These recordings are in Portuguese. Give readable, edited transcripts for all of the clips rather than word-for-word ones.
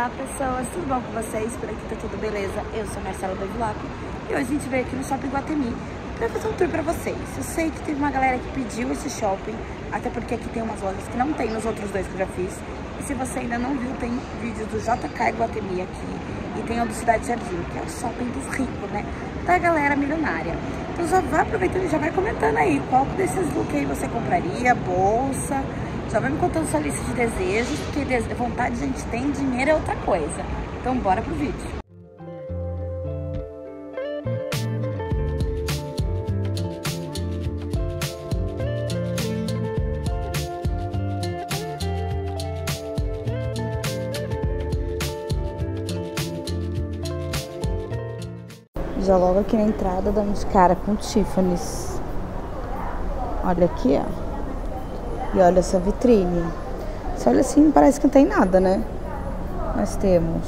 Olá pessoas, tudo bom com vocês? Por aqui tá tudo beleza? Eu sou a Marcela Bevilacqua e hoje a gente veio aqui no Shopping Iguatemi pra fazer um tour pra vocês. Eu sei que teve uma galera que pediu esse shopping, até porque aqui tem umas lojas que não tem nos outros dois que eu já fiz. E se você ainda não viu, tem vídeo do JK Iguatemi aqui e tem o do Cidade Jardim, que é o shopping dos ricos, né? Da galera milionária. Então já vai aproveitando e já vai comentando aí qual desses looks aí você compraria, bolsa. Já vai me contando sua lista de desejos, porque vontade a gente tem, dinheiro é outra coisa. Então bora pro vídeo. Já logo aqui na entrada, dando de cara com Tiffany's. Olha aqui, ó. E olha essa vitrine. Você olha assim, parece que não tem nada, né? Nós temos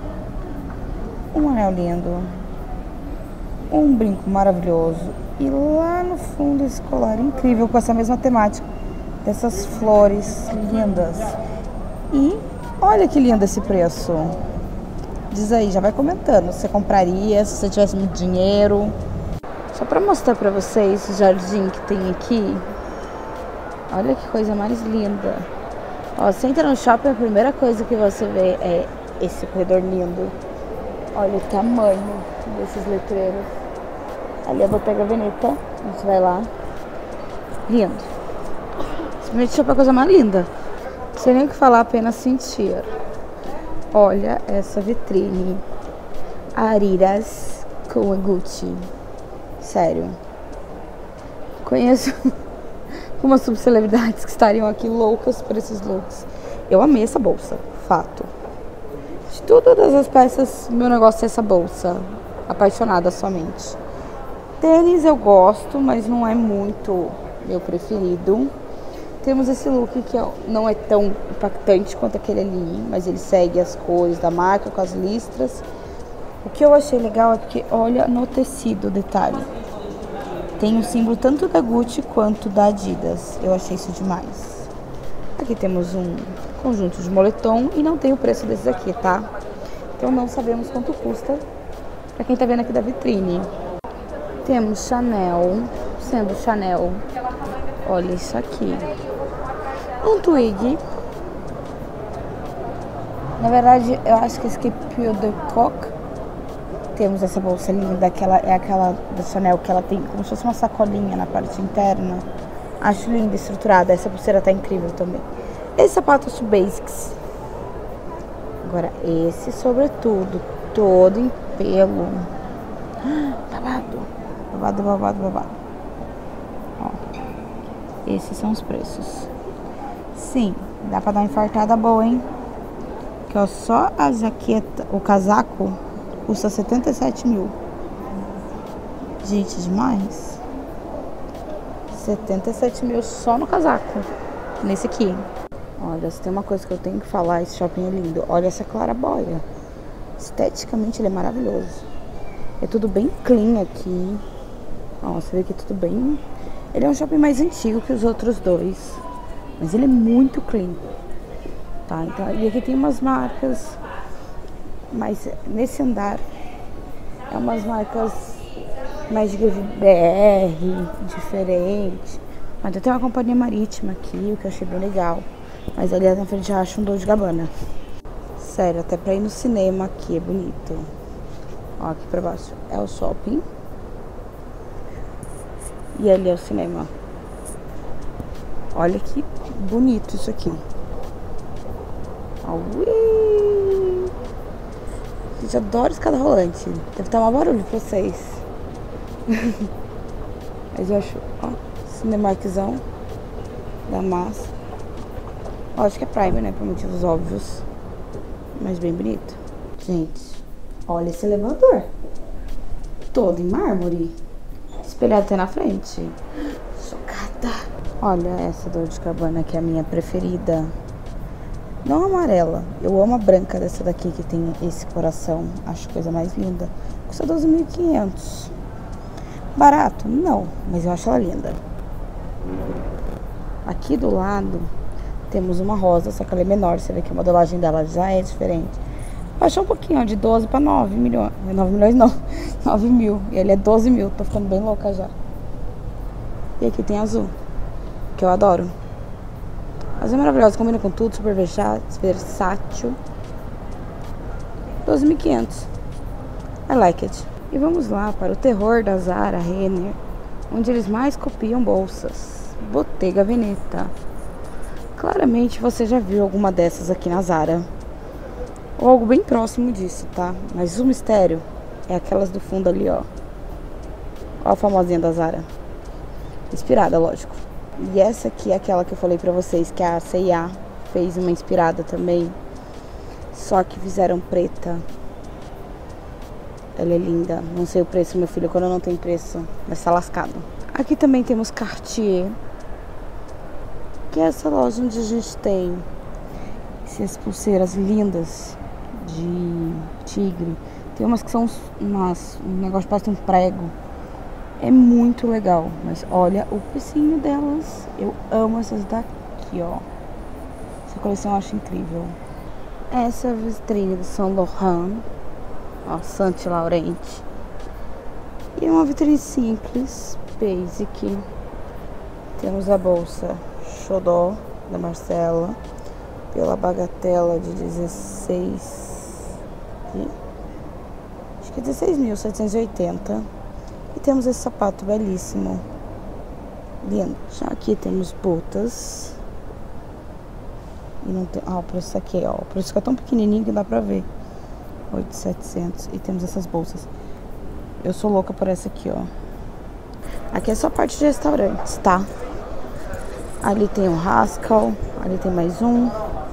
um anel lindo, um brinco maravilhoso e lá no fundo esse colar incrível com essa mesma temática dessas flores lindas. E olha que lindo esse preço. Diz aí, já vai comentando se você compraria, se você tivesse muito dinheiro. Só pra mostrar pra vocês o jardim que tem aqui. Olha que coisa mais linda. Ó, você entra no shopping, a primeira coisa que você vê é esse corredor lindo. Olha o tamanho desses letreiros. Ali é a Bottega Veneta. A gente vai lá. Lindo. Simplesmente shopping é a coisa mais linda. Não sei nem o que falar, apenas sentir. Olha essa vitrine. Ariras com a Gucci. Sério. Conheço umas subcelebridades que estariam aqui loucas por esses looks. Eu amei essa bolsa, fato. De todas as peças, meu negócio é essa bolsa. Apaixonada somente. Tênis eu gosto, mas não é muito meu preferido. Temos esse look que não é tão impactante quanto aquele ali, mas ele segue as cores da marca com as listras. O que eu achei legal é porque olha no tecido o detalhe. Tem o símbolo tanto da Gucci quanto da Adidas. Eu achei isso demais. Aqui temos um conjunto de moletom e não tem o preço desses aqui, tá? Então não sabemos quanto custa pra quem tá vendo aqui da vitrine. Temos Chanel, sendo Chanel. Olha isso aqui. Um twig. Na verdade, eu acho que esse aqui é Pure de Coq. Temos essa bolsa linda, é aquela da Chanel que ela tem como se fosse uma sacolinha na parte interna. Acho linda, estruturada. Essa pulseira tá incrível também. Esse sapato acho basics. Agora esse sobretudo, todo em pelo. Babado. Babado, babado, babado. Ó. Esses são os preços. Sim, dá pra dar uma infartada boa, hein? Que ó, só a jaqueta, o casaco custa 77 mil. Gente, demais. 77 mil só no casaco. Nesse aqui. Olha, se tem uma coisa que eu tenho que falar, esse shopping é lindo. Olha essa claraboia. Esteticamente ele é maravilhoso. É tudo bem clean aqui. Ó, você vê que é tudo bem... Ele é um shopping mais antigo que os outros dois. Mas ele é muito clean. Tá, então, e aqui tem umas marcas... Mas nesse andar é umas marcas mais de BR, diferente. Mas tem uma companhia marítima aqui, o que eu achei bem legal. Mas ali na frente já acho um Dolce & Gabbana. Sério, até pra ir no cinema aqui é bonito. Ó, aqui pra baixo é o shopping. E ali é o cinema. Olha que bonito isso aqui. Ó, ui! Gente, adoro escada rolante. Deve estar um barulho pra vocês. Mas eu acho, ó, Cinemarkzão da massa. Ó, acho que é Prime, né? Por motivos óbvios. Mas bem bonito. Gente, olha esse elevador. Todo em mármore. Espelhado até na frente. Chocada. Olha essa Dolce & Gabbana que é a minha preferida. Não amarela, eu amo a branca dessa daqui que tem esse coração. Acho a coisa mais linda. Custa 12.500. Barato? Não, mas eu acho ela linda. Aqui do lado temos uma rosa, só que ela é menor. Você vê que a modelagem dela já é diferente. Baixou um pouquinho, ó, de 12 para 9 milhões. 9 milhões não, 9 mil. E ele é 12 mil, tô ficando bem louca já. E aqui tem azul, que eu adoro. Azul é maravilhoso, combina com tudo, super versátil. 12.500. I like it. E vamos lá para o terror da Zara, Renner, onde eles mais copiam bolsas. Bottega Veneta. Claramente você já viu alguma dessas aqui na Zara. Ou algo bem próximo disso, tá? Mas o mistério é aquelas do fundo ali, ó. Ó a famosinha da Zara. Inspirada, lógico. E essa aqui é aquela que eu falei pra vocês, que a C&A fez uma inspirada também. Só que fizeram preta. Ela é linda. Não sei o preço, meu filho, quando não tem preço, mas tá lascado. Aqui também temos Cartier, que é essa loja onde a gente tem essas pulseiras lindas de tigre. Tem umas que são um negócio que parece um prego. É muito legal, mas olha o precinho delas. Eu amo essas daqui, ó. Essa coleção eu acho incrível. Essa vitrine do Saint Laurent, ó, Saint Laurent. E uma vitrine simples, basic. Temos a bolsa Xodó da Marcela, pela bagatela de 16, acho que 16.780. E temos esse sapato belíssimo, lindo. Já aqui temos botas. E não tem, ó, o preço aqui, ó, o preço fica tão pequenininho que dá pra ver. 8.700. E temos essas bolsas. Eu sou louca por essa aqui, ó. Aqui é só parte de restaurantes, tá? Ali tem um Haskell, ali tem mais um.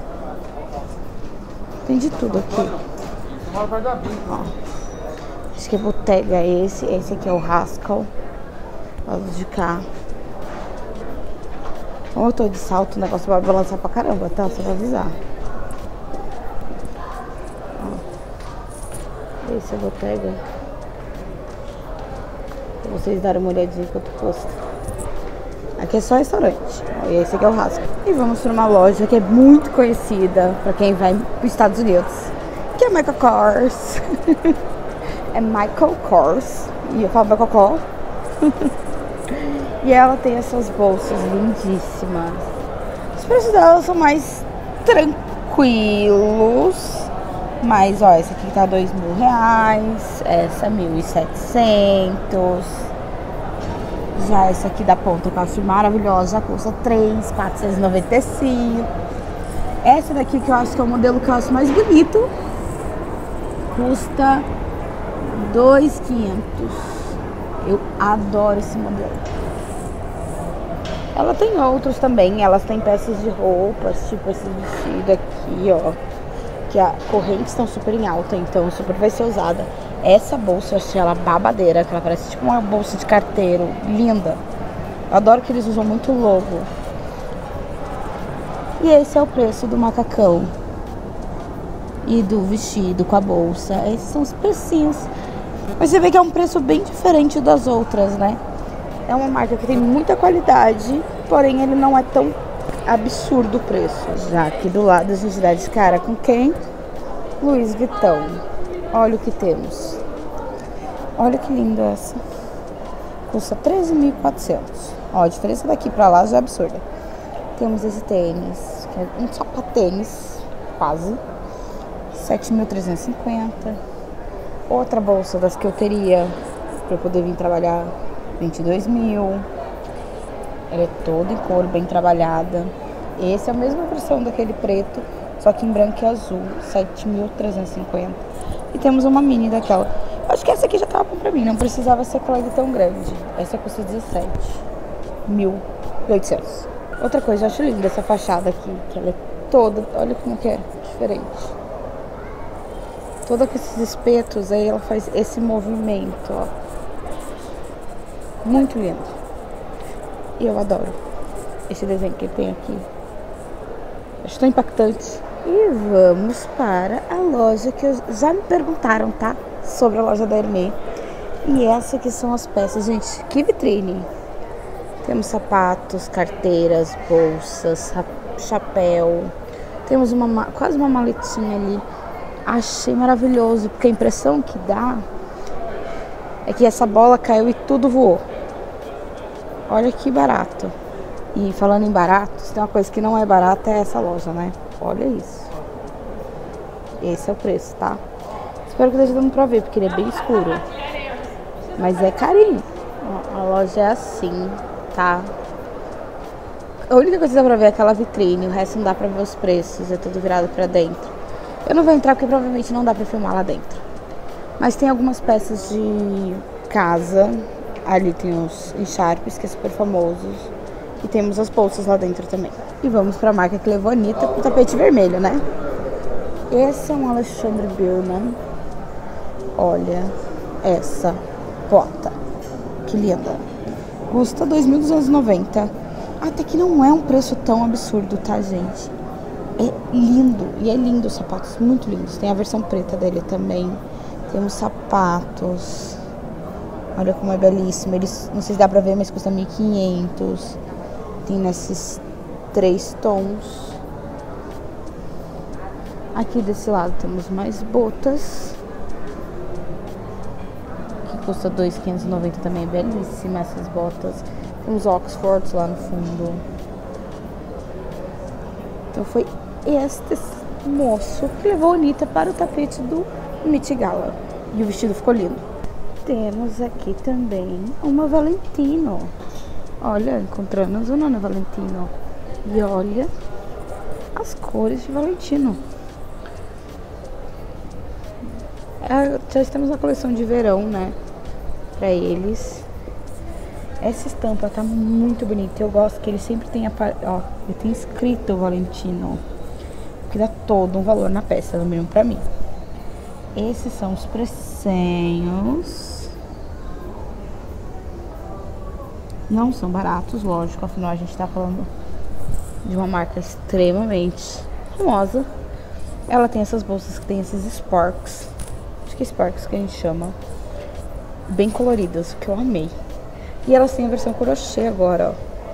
Tem de tudo aqui. Ó, acho que é Bottega esse. Esse aqui é o Haskell. Lado de cá. Como eu tô de salto, o negócio vai balançar pra caramba, tá? Só pra avisar. Ó, esse é Bottega. Pra vocês darem uma olhadinha quanto custa. Aqui é só restaurante. E esse aqui é o Haskell. E vamos para uma loja que é muito conhecida para quem vai para os Estados Unidos, que é Michael Kors. É Michael Kors. E eu falo Michael Kors. E ela tem essas bolsas lindíssimas. Os preços delas são mais tranquilos. Mas, ó, essa aqui tá R$2.000. Essa 1.700. Já essa aqui da ponta que eu acho maravilhosa, custa 3.495. Essa daqui que eu acho que é o modelo que eu acho mais bonito, custa 2.500. Eu adoro esse modelo. Ela tem outros também, elas têm peças de roupas, tipo esse vestido aqui, ó, que a corrente estão super em alta, então super vai ser usada. Essa bolsa eu achei ela babadeira, que ela parece tipo uma bolsa de carteiro, linda. Eu adoro que eles usam muito logo. E esse é o preço do macacão e do vestido com a bolsa. Esses são os precinhos. Mas você vê que é um preço bem diferente das outras, né? É uma marca que tem muita qualidade, porém ele não é tão absurdo o preço. Já aqui do lado a gente dá de cara com quem? Louis Vuitton. Olha o que temos. Olha que linda essa. Custa 13.400. Ó, a diferença daqui pra lá já é absurda. Temos esse tênis, que é um sapatênis, quase. 7.350. Outra bolsa das que eu teria pra eu poder vir trabalhar, 22.000. Ela é toda em couro, bem trabalhada. Esse é a mesma versão daquele preto, só que em branco e azul, 7.350. E temos uma mini daquela. Acho que essa aqui já tava bom pra mim, não precisava ser aquela tão grande. Essa custa 17.800. Outra coisa, eu acho linda essa fachada aqui, que ela é toda, olha como que é diferente. Toda com esses espetos, aí ela faz esse movimento, ó. Muito lindo. E eu adoro esse desenho que tem aqui. Acho tão impactante. E vamos para a loja que já me perguntaram, tá? Sobre a loja da Hermès. E essa aqui são as peças, gente. Que vitrine! Temos sapatos, carteiras, bolsas, chapéu. Temos quase uma maletinha ali. Achei maravilhoso, porque a impressão que dá é que essa bola caiu e tudo voou. Olha que barato. E falando em barato, se tem uma coisa que não é barata é essa loja, né? Olha isso. Esse é o preço, tá? Espero que esteja dando pra ver, porque ele é bem escuro. Mas é carinho. A loja é assim, tá? A única coisa que dá pra ver é aquela vitrine, o resto não dá pra ver os preços, é tudo virado pra dentro. Eu não vou entrar porque provavelmente não dá pra filmar lá dentro. Mas tem algumas peças de casa. Ali tem os encharpes, que é super famosos. E temos as bolsas lá dentro também. E vamos pra marca que levou a Anitta com o tapete vermelho, né? Esse é um Alexandre Birman. Olha essa bota. Que linda. Custa R$ 2.290. Até que não é um preço tão absurdo, tá, gente? É lindo. E é lindo os sapatos, muito lindos. Tem a versão preta dele também. Temos sapatos. Olha como é belíssimo. Eles, não sei se dá pra ver, mas custa 1.500. Tem nesses 3 tons. Aqui desse lado temos mais botas. Que custa 2.590 também. É belíssima essas botas. Temos Oxfords lá no fundo. Então foi este moço que levou a Anitta para o tapete do Met Gala. E o vestido ficou lindo. Temos aqui também uma Valentino. Olha, encontramos uma Nona Valentino. E olha as cores de Valentino. Já estamos na coleção de verão, né? Pra eles. Essa estampa tá muito bonita. Eu gosto que ele sempre tem ó, ele tem escrito Valentino, que dá todo um valor na peça, no mínimo pra mim. Esses são os precinhos. Não são baratos, lógico, afinal a gente tá falando de uma marca extremamente famosa. Ela tem essas bolsas que tem esses Sparks. Acho que é Sparks que a gente chama. Bem coloridas, que eu amei. E elas têm a versão crochê agora,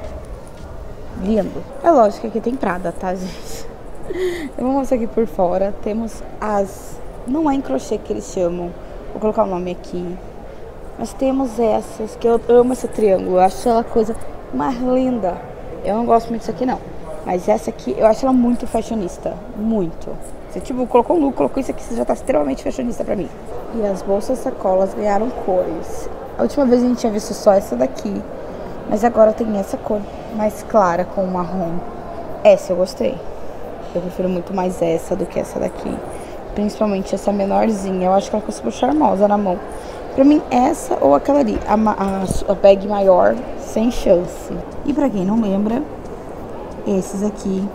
ó. Lindo. É lógico que aqui tem Prada, tá, gente? Eu vou mostrar aqui por fora. Temos as... Não é em crochê que eles chamam. Vou colocar o nome aqui. Mas temos essas, que eu amo esse triângulo. Eu acho ela a coisa mais linda. Eu não gosto muito disso aqui, não. Mas essa aqui, eu acho ela muito fashionista. Muito. Você, tipo, colocou um look, colocou isso aqui, você já tá extremamente fashionista pra mim. E as bolsas sacolas ganharam cores. A última vez a gente tinha visto só essa daqui. Mas agora tem essa cor mais clara, com marrom. Essa eu gostei. Eu prefiro muito mais essa do que essa daqui. Principalmente essa menorzinha. Eu acho que ela ficou super charmosa na mão. Pra mim, essa ou aquela ali. A bag maior, sem chance. E pra quem não lembra, esses aqui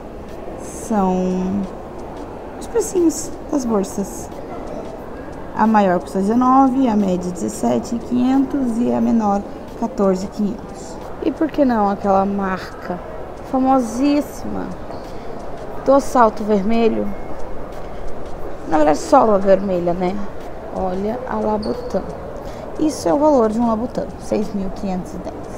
são os precinhos das bolsas. A maior custa 19, a média 17.500 e a menor 14.500. E por que não aquela marca famosíssima do salto vermelho? Na verdade, sola vermelha, né? Olha a Labutin. Isso é o valor de um Labutin, 6.510.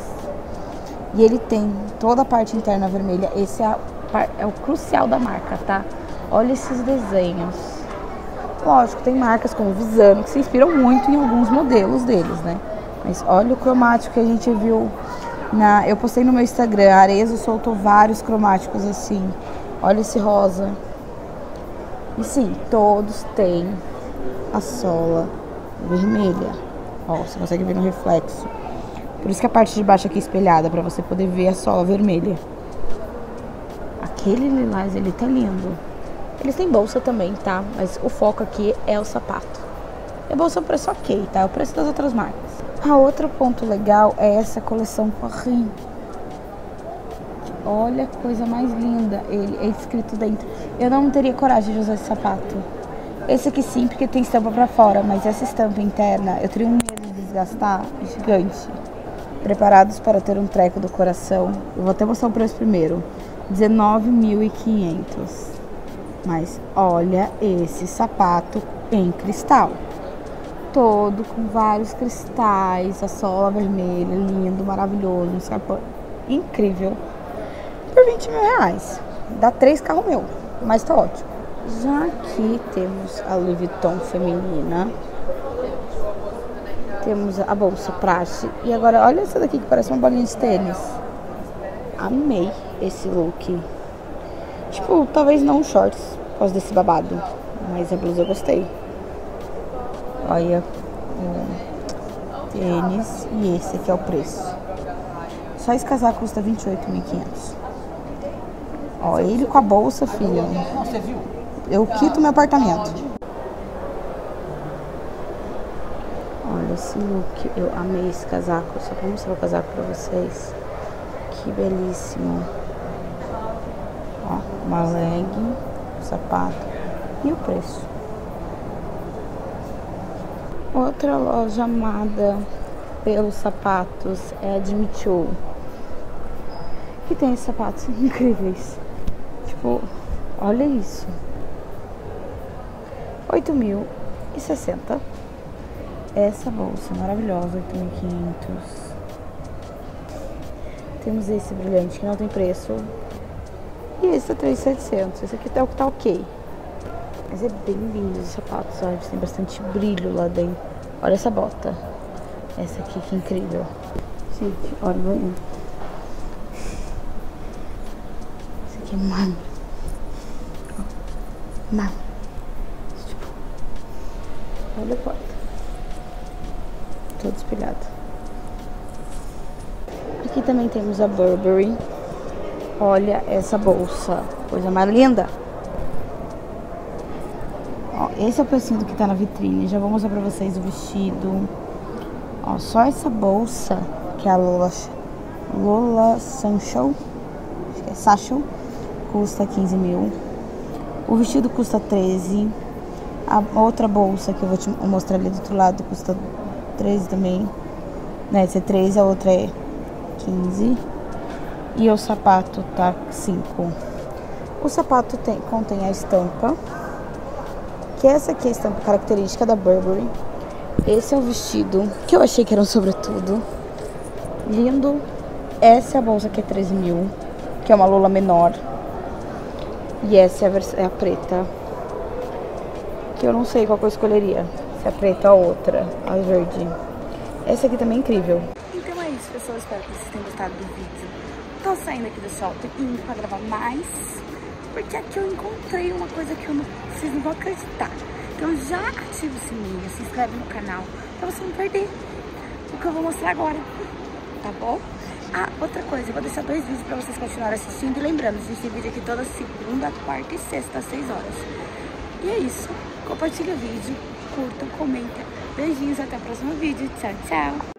E ele tem toda a parte interna vermelha. Esse é o crucial da marca, tá? Olha esses desenhos. Lógico, tem marcas como Visano que se inspiram muito em alguns modelos deles, né? Mas olha o cromático que a gente viu eu postei no meu Instagram. A Arezzo soltou vários cromáticos assim. Olha esse rosa. E sim, todos têm a sola vermelha. Ó, você consegue ver no reflexo. Por isso que a parte de baixo aqui é espelhada, pra você poder ver a sola vermelha. Aquele lilás, ele tá lindo. Eles têm bolsa também, tá? Mas o foco aqui é o sapato. E a bolsa é o preço ok, tá? É o preço das outras marcas. A outro ponto legal é essa coleção Paris. Olha a coisa mais linda. Ele é escrito dentro. Eu não teria coragem de usar esse sapato. Esse aqui sim, porque tem estampa pra fora. Mas essa estampa interna, eu teria um medo de desgastar gigante. Preparados para ter um treco do coração. Eu vou até mostrar o preço primeiro. 19.500. Mas olha esse sapato em cristal. Todo com vários cristais. A sola vermelha, lindo, maravilhoso. Um sapato incrível. Por R$20.000. Dá 3 carros meu. Mas tá ótimo. Já aqui temos a Louis Vuitton feminina. Temos a bolsa praxe. E agora olha essa daqui que parece uma bolinha de tênis. Amei esse look. Tipo, talvez não shorts por causa desse babado, mas a blusa eu gostei. Olha o tênis. E esse aqui é o preço. Só esse casaco custa 28.500. Ó, ele com a bolsa, filha. Você viu? Eu quito meu apartamento. Olha esse look. Eu amei esse casaco. Só pra mostrar o casaco pra vocês. Que belíssimo. Ó, uma legging, sapato e o preço. Outra loja amada pelos sapatos é a Jimmy Choo, que tem esses sapatos incríveis. Tipo, olha isso. 8.060. Essa bolsa maravilhosa, 8.500. Temos esse brilhante que não tem preço. E esse tá 3.700. Esse aqui tá o que tá ok. Mas é bem lindo os sapatos, olha. Tem bastante brilho lá dentro. Olha essa bota. Essa aqui que incrível. Gente, olha o banho. Esse aqui é mano. Mano. Olha a porta. Todo espelhado. Aqui também temos a Burberry. Olha essa bolsa. Coisa mais linda. Ó, esse é o precinho do que tá na vitrine. Já vou mostrar pra vocês o vestido. Ó, só essa bolsa, que é a Lola Sancho, acho que é Sacho, custa 15.000. O vestido custa 13. A outra bolsa que eu vou te mostrar ali do outro lado custa 13 também. Né, essa é 13, a outra é 15. E o sapato tá 5. O sapato contém a estampa, que essa aqui é a estampa característica da Burberry. Esse é o vestido, que eu achei que era um sobretudo. Lindo. Essa é a bolsa que é 13.000, que é uma lola menor. E essa é a preta, que eu não sei qual que eu escolheria. Se é a preta ou a outra, a verde. Essa aqui também é incrível. Então é isso, pessoal. Espero que vocês tenham gostado do vídeo. Tô saindo aqui do shopping indo pra gravar mais, porque aqui eu encontrei uma coisa que vocês não vão acreditar. Então já ativa o sininho, se inscreve no canal pra você não perder o que eu vou mostrar agora, tá bom? Ah, outra coisa, eu vou deixar 2 vídeos pra vocês continuarem assistindo. E lembrando, a gente tem vídeo aqui toda segunda, quarta e sexta, às 6 horas. E é isso, compartilha o vídeo, curtam, comentem. Beijinhos, até o próximo vídeo. Tchau, tchau!